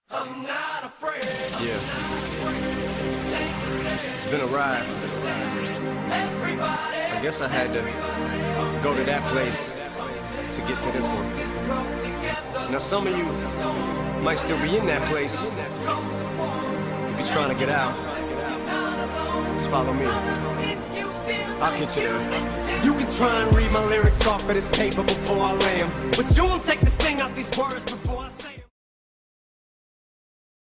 I'm not afraid. Yeah. It's been a ride. I guess I had to go to that place to get to this one. Now some of you might still be in that place. If you're trying to get out, just follow me. I'll get you there. You can try and read my lyrics off of this paper before I lay 'em, but you won't take the sting out these words before I say